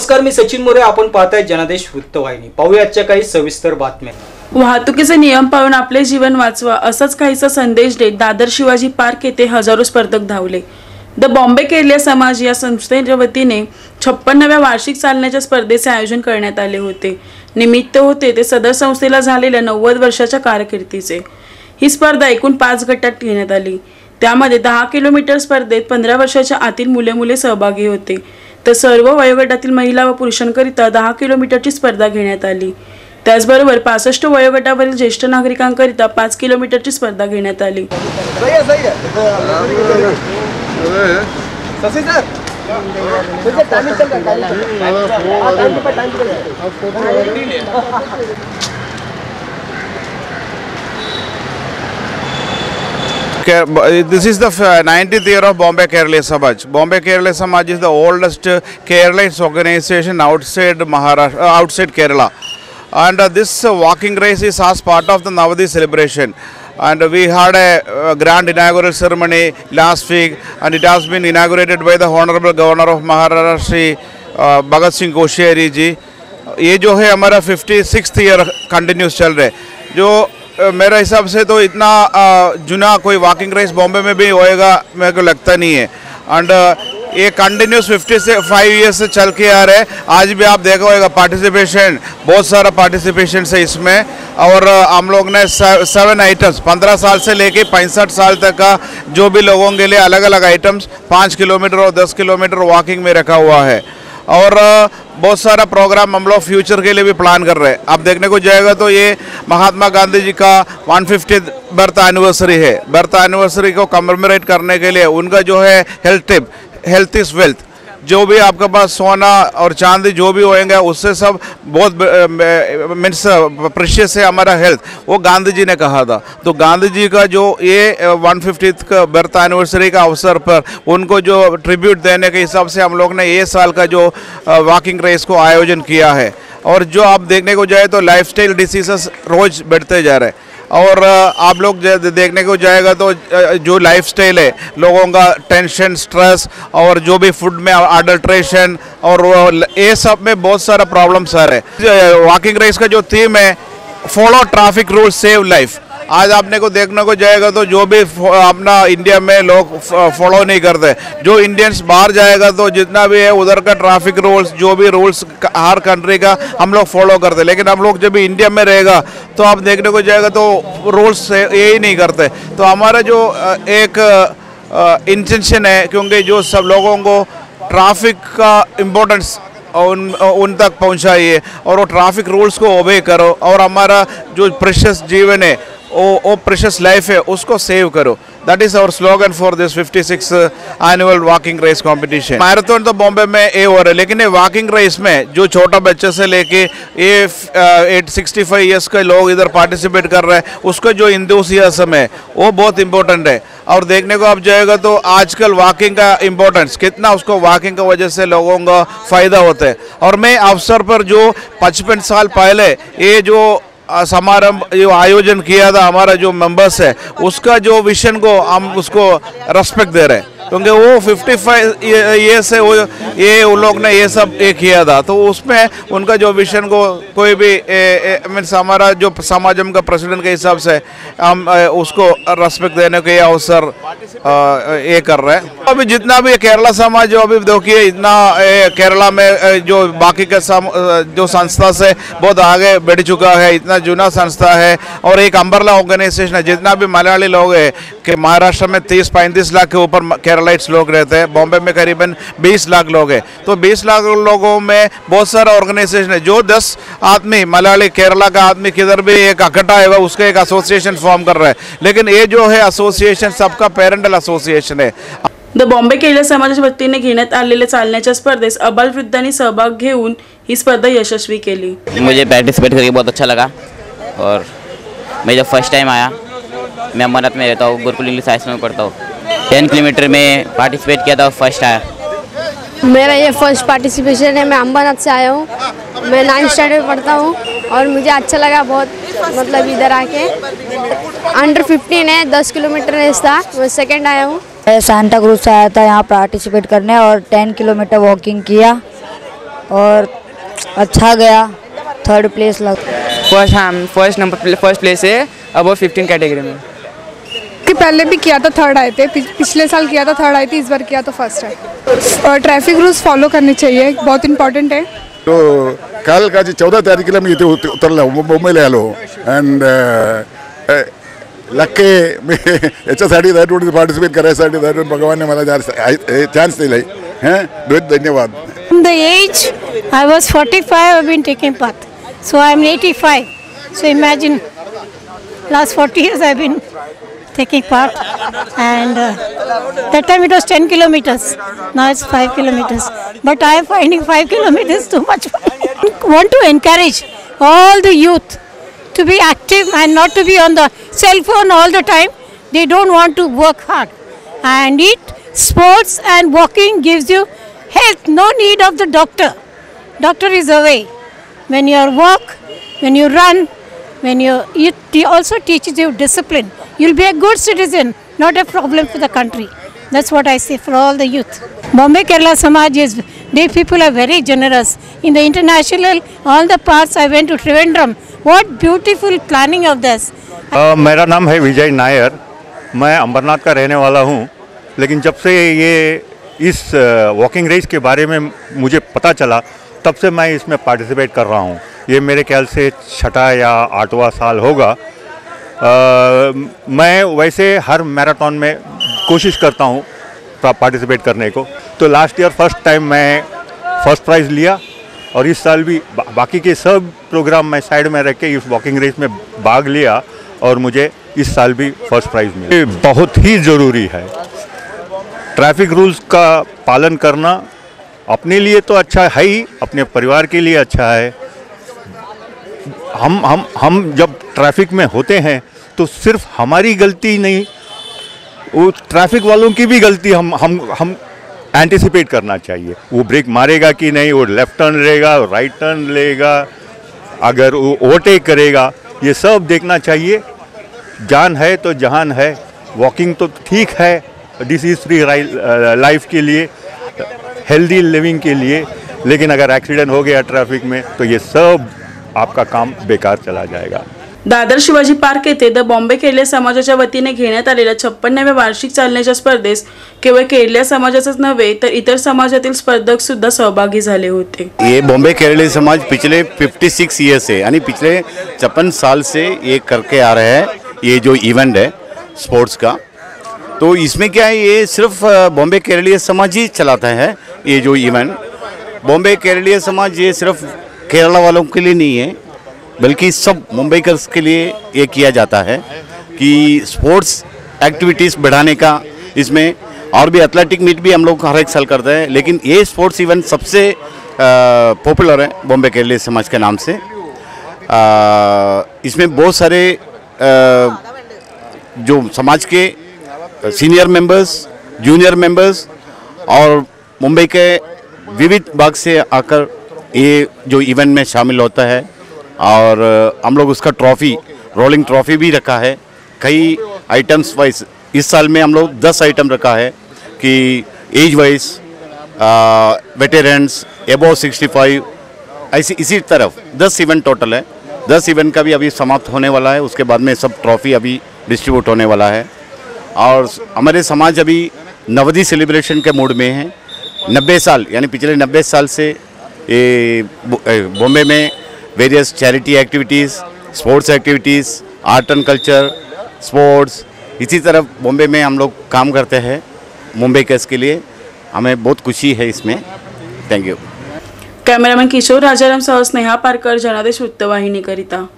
नमस्कार, मी सचिन मोरे. आपण पाहताय जनादेश वृत्तवाहिनी. पाहूया आजच्या काही सविस्तर बातम्या. वाहतुकीचे नियम पाळून आपले जीवन वाचवा असाच काहीसा संदेश देत दादर शिवाजी पार्क येथे हजारो स्पर्धक धावले. द बॉम्बे केरला समाज या संस्थेच्या वतीने 56व्या वार्षिक चालण्याच्या स्पर्धेचे आयोजन करण्यात आले होते. निमित्त होते ते सदर संस्थेला झालेल्या 90 वर्षाच्या कारकिर्दीचे. ही स्पर्धा एकूण 5 गटात घेण्यात आली. त्यामध्ये 10 किलोमीटर स्पर्धेत 15 वर्षाच्या आतील मुले सहभागी होते, तर सर्व वयोगटातील महिला व पुरुषांकरिता 10 किलोमीटरची स्पर्धा घेण्यात आली. त्याचबरोबर 65 वयोगटावरील ज्येष्ठ नागरिकांकरिता 5 किलोमीटरची स्पर्धा घेण्यात आली. This is the 90th year of Bombay Kerala Samaj. Bombay Kerala Samaj is the oldest Kerala organization outside Maharashtra, outside Kerala. And this walking race is as part of the Navadi celebration. And we had a grand inaugural ceremony last week, and it has been inaugurated by the Honorable Governor of Maharashtra, Bhagat Singh Koshyari ji. ये जो है हमारा 56th year continuous चल रहा है. जो मेरे हिसाब से तो इतना जुना कोई वॉकिंग रेस बॉम्बे में भी होएगा मेरे को लगता नहीं है. एंड ये कंटिन्यूस 55 ईयर्स से चल के आ रहे हैं. आज भी आप देखा होगा पार्टिसिपेशन, बहुत सारा पार्टिसिपेशन है इसमें. और हम लोग ने 7 आइटम्स 15 साल से लेके 65 साल तक का जो भी लोगों के लिए अलग अलग आइटम्स 5 किलोमीटर और 10 किलोमीटर वॉकिंग में रखा हुआ है. और बहुत सारा प्रोग्राम हम लोग फ्यूचर के लिए भी प्लान कर रहे हैं. आप देखने को जाएगा तो ये महात्मा गांधी जी का 150th बर्थ एनिवर्सरी है. बर्थ एनिवर्सरी को कमेमोरेट करने के लिए उनका जो है health tip, health is wealth, जो भी आपके पास सोना और चांदी जो भी होएंगे उससे सब बहुत मीन्स प्रेशियस है हमारा हेल्थ, वो गांधी जी ने कहा था. तो गांधी जी का जो ये 150th का बर्थ एनिवर्सरी का अवसर पर उनको जो ट्रिब्यूट देने के हिसाब से हम लोग ने ये साल का जो वॉकिंग रेस को आयोजन किया है. और जो आप देखने को जाए तो लाइफस्टाइल डिसीजेस रोज बढ़ते जा रहे हैं. और आप लोग देखने को जाएगा तो जो लाइफस्टाइल है लोगों का, टेंशन, स्ट्रेस और जो भी फूड में अडल्ट्रेशन और ये सब में बहुत सारा प्रॉब्लम्स आ रहे हैं. वॉकिंग रेस का जो थीम है follow traffic rule save life. आज आपने को देखने को जाएगा तो जो भी अपना इंडिया में लोग फॉलो नहीं करते, जो इंडियंस बाहर जाएगा तो जितना भी है उधर का ट्रैफिक रूल्स, जो भी रूल्स हर कंट्री का हम लोग फॉलो करते. लेकिन हम लोग जब भी इंडिया में रहेगा तो आप देखने को जाएगा तो रूल्स यही नहीं करते. तो हमारा जो एक इंटेंशन है, क्योंकि जो सब लोगों को ट्रैफिक का इम्पोर्टेंस उन तक पहुंचाइए और वो ट्रैफिक रूल्स को ओबे करो और हमारा जो प्रेशियस जीवन है वो प्रेशियस लाइफ है उसको सेव करो. That is our slogan for this 56th annual walking race competition. Marathon तो बॉम्बे में ये हो रहा है, लेकिन ये वॉकिंग रेस में जो छोटा बच्चे से लेके ये 65 ईयर्स के लोग इधर पार्टिसिपेट कर रहे हैं, उसका जो इंथुसियाज्म है वो बहुत इंपॉर्टेंट है. और देखने को आप जाएगा तो आजकल वॉकिंग का इम्पोर्टेंस कितना, उसको वॉकिंग की वजह से लोगों का फ़ायदा होता है. और मैं अवसर पर जो 55 साल पहले ये जो समारंभ जो आयोजन किया था हमारा जो मेंबर्स है उसका जो विजन को हम उसको रेस्पेक्ट दे रहे हैं, क्योंकि वो 55 ये से वो ये उन लोग ने ये सब ये किया था. तो उसमें उनका जो विजन को कोई भी मीन्स हमारा जो समाजम का प्रेसिडेंट के हिसाब से हम उसको रेस्पेक्ट देने के अवसर ये कर रहे हैं. अभी जितना भी केरला समाज जो अभी देखिए इतना केरला में जो बाकी के जो संस्था से बहुत आगे बढ़ चुका है, इतना जुना संस्था है और एक अम्ब्रेला ऑर्गेनाइजेशन है. जितना भी मलयाली लोग हैं कि महाराष्ट्र में 30-35 लाख के ऊपर केरलाइट्स लोग रहते हैं, बॉम्बे में करीबन 20 लाख लोग हैं. तो 20 लाख लोगों में बहुत सारा ऑर्गेनाइजेशन है. जो 10 आदमी मलयाली केरला का आदमी किधर भी एक इकट्ठा है उसका एक एसोसिएशन फॉर्म कर रहा है. लेकिन ये जो है एसोसिएशन सबका पेरेंटल एसोसिएशन है. द बॉम्बे केरला समाजाच्या वतीने घेण्यात आलेल्या चालण्याच्या स्पर्धेस अबालवृद्धांनी सहभाग घेऊन ही स्पर्धा यशस्वी केली. मुझे पार्टिसिपेट करके बहुत अच्छा लगा. और मैं जब फर्स्ट टाइम आया, मैं अमरनाथ में रहता हूँ, गुरुकुल इंग्लिश हाई स्कूल में पढ़ता हूँ. 10 किलोमीटर में पार्टिसिपेट किया था और फर्स्ट आया. मेरा ये फर्स्ट पार्टिसिपेशन है. मैं अम्बानाथ से आया हूँ, मैं 9th स्टैंडर्ड में पढ़ता हूँ और मुझे अच्छा लगा बहुत. मतलब इधर आके अंडर 15 है, 10 किलोमीटर रेस था, मैं सेकंड आया हूँ. मैं सांता क्रूज से आया था यहाँ पार्टिसिपेट करने और 10 किलोमीटर वॉकिंग किया. और अच्छा गया, थर्ड प्लेस लग। फर्स्ट प्लेस है अब 15 कैटेगरी में। कि पहले भी किया था थर्ड आए थे, पिछले साल किया था थर्ड आई थी, इस बार किया तो फर्स्ट है। और ट्रैफिक रूल्स फॉलो करने चाहिए, बहुत इंपॉर्टेंट है। तो कल का 14 तारीख मी इथे उतरलो मुंबईला आलो अँड लक्के याच्यासाठी त्यासाठी पार्टिसिपेट करायसाठी भगवानने मला चान्स दिलाय। धन्यवाद। From the age I was 45, I've been taking part. So I'm 85. So imagine, last 40 years I've been taking part, and that time it was 10 kilometers. Now it's 5 kilometers. But I am finding 5 kilometers too much. Want to encourage all the youth to be active and not to be on the cell phone all the time. They don't want to work hard. And sports and walking gives you health. No need of the doctor. Doctor is away. When you walk, when you run, when it also teaches you discipline. You'll be a good citizen, not a problem for the country. That's what I say for all the youth. Bombay Kerala Samaj they people are very generous. In the international, all the parts I went to Trivandrum. What beautiful planning of this. मेरा नाम है विजय नायर, मैं अंबरनाथ का रहने वाला हूँ। लेकिन जब से ये इस वॉकिंग रेस के बारे में मुझे पता चला, तब से मैं इसमें पार्टिसिपेट कर रहा हूँ। ये मेरे ख्याल से 6वां या 8वां साल होगा। मैं वैसे हर मैराथन में कोशिश करता हूँ पार्टिसिपेट करने को। तो लास्ट ईयर फर्स्ट टाइम मैं फर्स्ट प्राइज़ लिया, और इस साल भी बाकी के सब प्रोग्राम मैं साइड में रख के इस वॉकिंग रेस में भाग लिया, और मुझे इस साल भी फर्स्ट प्राइज़ मिला। ये बहुत ही ज़रूरी है। ट्रैफिक रूल्स का पालन करना अपने लिए तो अच्छा है ही, अपने परिवार के लिए अच्छा है। हम जब ट्रैफिक में होते हैं तो सिर्फ हमारी गलती नहीं, वो ट्रैफिक वालों की भी गलती हम एंटिसिपेट करना चाहिए। वो ब्रेक मारेगा कि नहीं, वो लेफ्ट टर्न लेगा, राइट टर्न लेगा, अगर वो ओवरटेक करेगा, ये सब देखना चाहिए। जान है तो जहान है। वॉकिंग तो ठीक है डिसीज़ फ्री लाइफ के लिए, हेल्दी लिविंग के लिए, लेकिन अगर एक्सीडेंट हो गया ट्रैफिक में तो ये सब आपका काम बेकार चला जाएगा। दादर शिवाजी पार्क येथे द बॉम्बे केरलिया समाजाच्या वतीने घेण्यात आलेल्या 56व्या वार्षिक चालण्याच्या स्पर्धेस केवळ केरलिया समाजाचाच नव्हे तर इतर समाजातील स्पर्धक सुद्धा सहभागी झाले होते। ये बॉम्बे केरलिया समाज पिछले 56 ईयर से यानी पिछले 56 साल से ये करके आ रहे हैं, ये जो इवेंट है स्पोर्ट्स का। तो इसमें क्या है, ये सिर्फ बॉम्बे केरलिया समाज ही चलाता है ये जो इवेंट। बॉम्बे केरलिया समाज ये सिर्फ केरला वालों के लिए नहीं है, बल्कि सब मुंबईकर्स के लिए ये किया जाता है कि स्पोर्ट्स एक्टिविटीज़ बढ़ाने का। इसमें और भी एथलेटिक मीट भी हम लोग हर एक साल करते हैं, लेकिन ये स्पोर्ट्स इवेंट सबसे पॉपुलर है बॉम्बे केरलिया समाज के नाम से। इसमें बहुत सारे जो समाज के सीनियर मेंबर्स, जूनियर मेंबर्स और मुंबई के विविध भाग से आकर ये जो इवेंट में शामिल होता है। और हम लोग उसका ट्रॉफ़ी, रोलिंग ट्रॉफ़ी भी रखा है कई आइटम्स वाइज। इस साल में हम लोग 10 आइटम रखा है कि एज वाइज, वेटेरन्स, एबोव 65, ऐसी इसी तरफ 10 इवेंट टोटल है। 10 इवेंट का भी अभी समाप्त होने वाला है, उसके बाद में सब ट्रॉफ़ी अभी डिस्ट्रीब्यूट होने वाला है। और हमारे समाज अभी नवदी सेलिब्रेशन के मूड में है। 90 साल यानी पिछले 90 साल से ये बॉम्बे में various charity activities, sports activities, art and culture, sports, इसी तरह बॉम्बे में हम लोग काम करते हैं मुंबईकर्स के लिए। हमें बहुत खुशी है इसमें। Thank you. Cameraman Kishore Rajaram सह स्नेहा पारकर, जनादेश वृत्तवाहिनीकरिता।